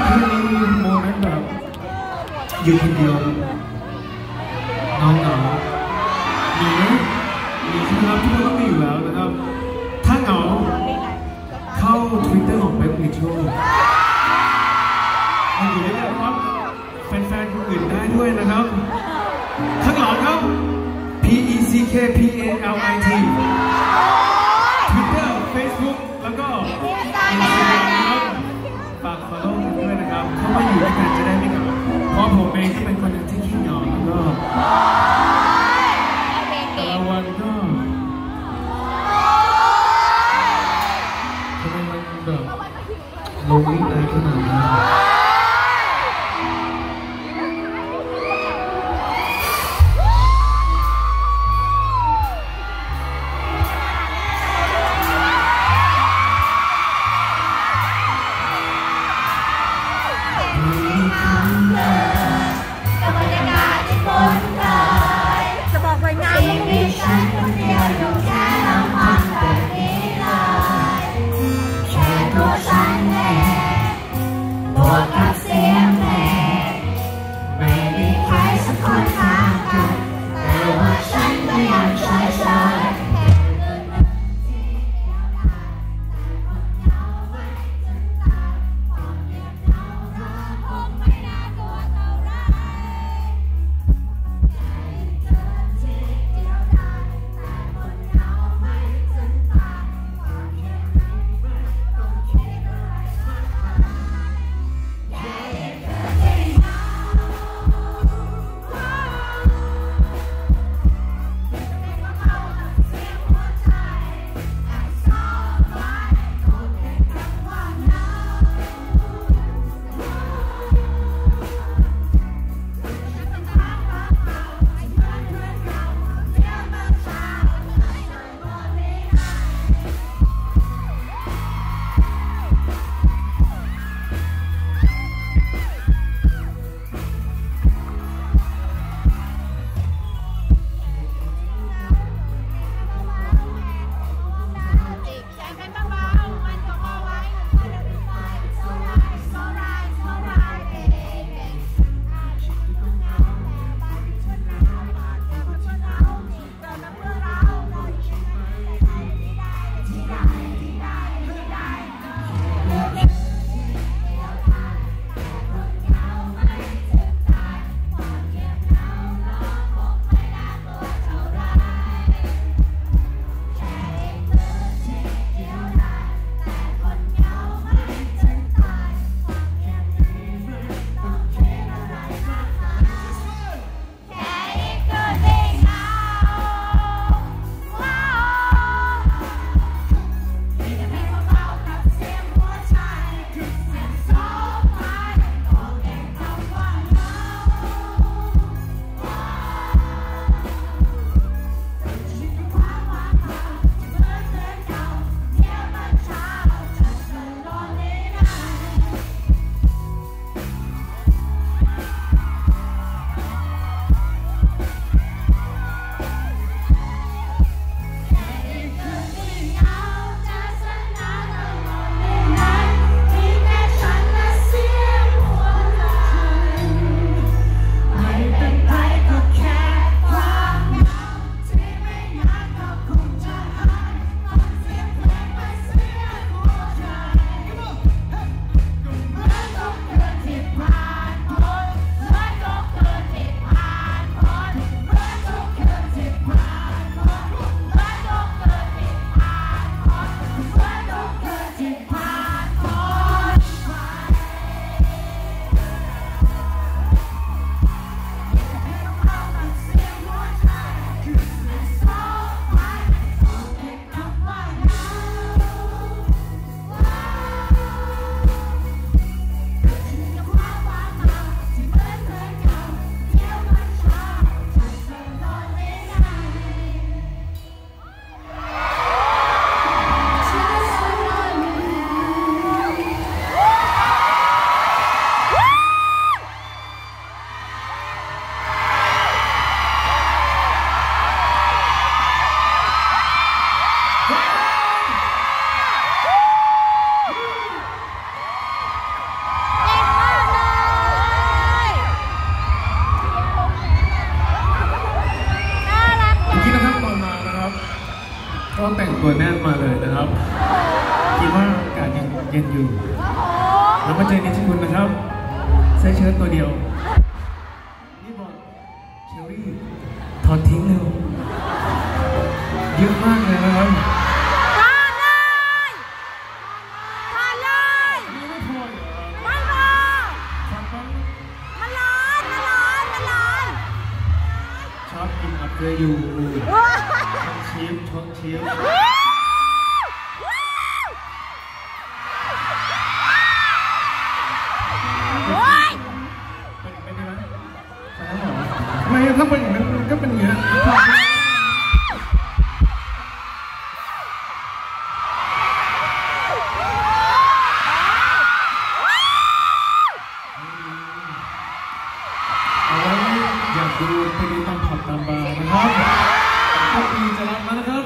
โมเมนต์แบบอยู่คนเดียวเหงามีไหมมีใช่ไหมครับทุกคนต้องมีอยู่แล้วนะครับถ้าเหงาเข้า Twitter ของเว็บมิชชั่นมาอยู่ได้ครับแฟนๆคนอื่นได้ด้วยนะครับข้างหลังครับ PECKPALIT Twitter Facebook แล้วก็ Instagram นะครับฝาก follow กันด้วยนะครับเข้ามาอยู่ด้วยกันจะได้ไม่เหงาเพราะผมเองก็เป็นคนหนึ่งที่ขี้เหงาแล้วก็แต่ละวันก็ทำไมมันแบบลงลิงก์อะไรขนาดนี้บก็แต่งตัวแน่นมาเลยนะครับคิดว่าอากาศยังเย็นอยู่แล้วมาเจอนิชคุณนะครับใส่เชิ้ตตัวเดียวนี่บอกเชอรี่ถอดทิ้งเร็วเยอะมากเลยนะครับชอบกินอัพเดอยู่ชอบชิมเป็นยังไงไม่ถ้าเป็นอย่างนั้นก็เป็นอย่างนี้อยากดูไปดูตามผับตามบาร์นะครับก็มีจะรับมานะครับ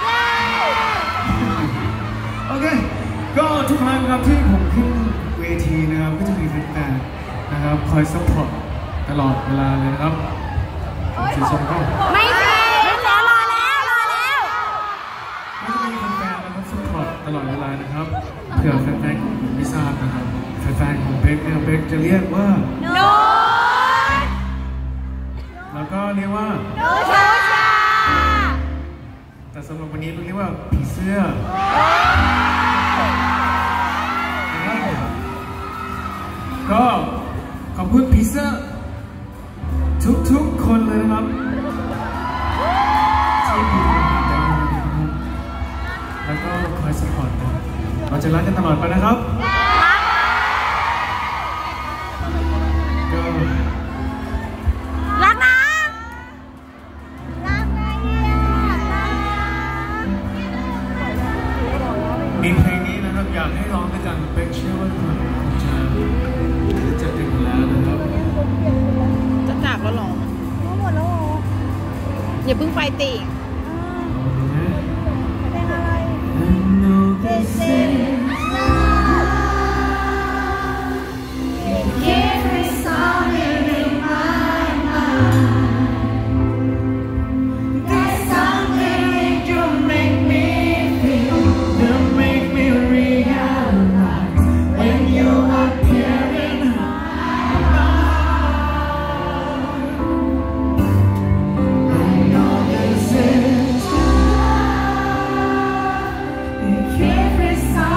โอเคก็ทุกครั้งครับที่ผมขึ้นเวทีนะครับก็จะมีแฟนๆนะครับคอยซัพพอร์ตตลอดเวลาเลยนะครับสีส้มก็ไม่ใช่แล้วรอแล้วก็จะมีแฟนๆนะครับซัพพอร์ตตลอดเวลานะครับเผื่อแฟนๆของผมไม่ทราบนะครับแฟนๆของเป๊กเนี่ยเป๊กจะเรียกว่าโนแล้วก็เรียกว่าโนชาแต่สำหรับวันนี้เรียกว่าผีเสื้อก็ขอบคุณผีเสื้อทุกคนเลยนะครับที่มีแล้วก็คอยสปอร์ตนะเราจะรักกันตลอดไปนะครับรักนะมีเพลงนี้นะครับอยากให้ร้องด้วยกันเป๊กเชื่อว่าทุกคนจะถึงแล้วนะครับจะจากแล้วหรอหมดแล้วหรออย่าเพิ่งไปติเป็นอะไร Every song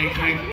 ใคร